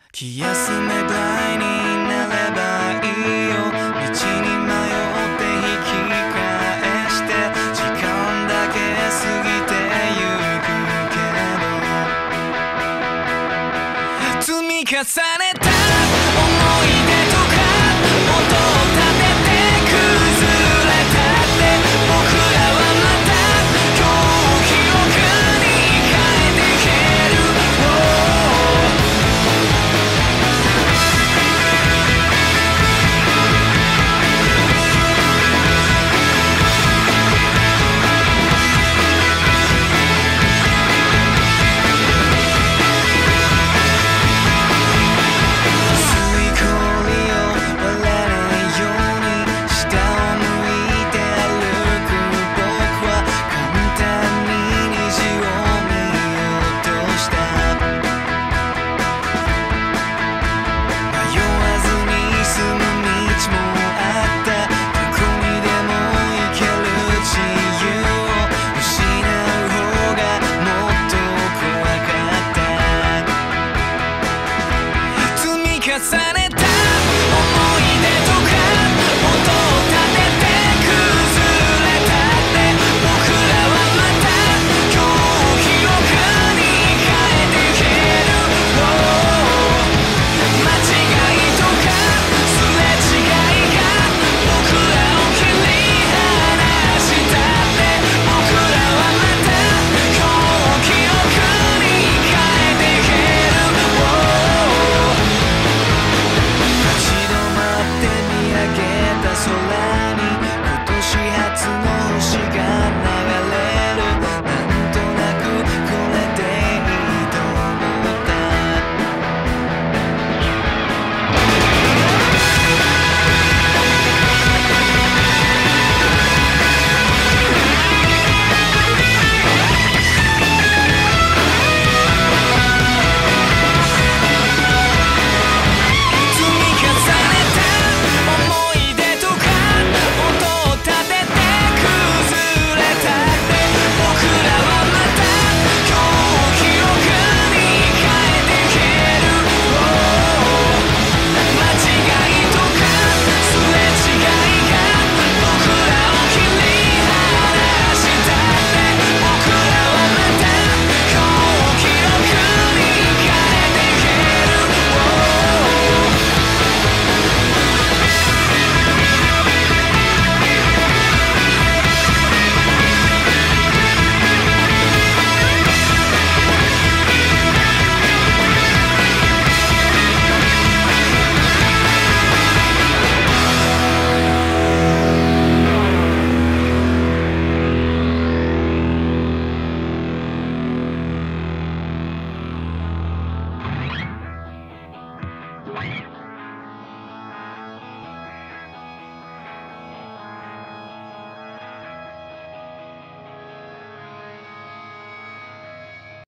気休めくらいになればいいよ。道に迷って引き返して時間だけ過ぎてゆくけど、積み重ねた思い出とか音を立てて崩れたって僕らはまた今日を記憶に変えていける。重ね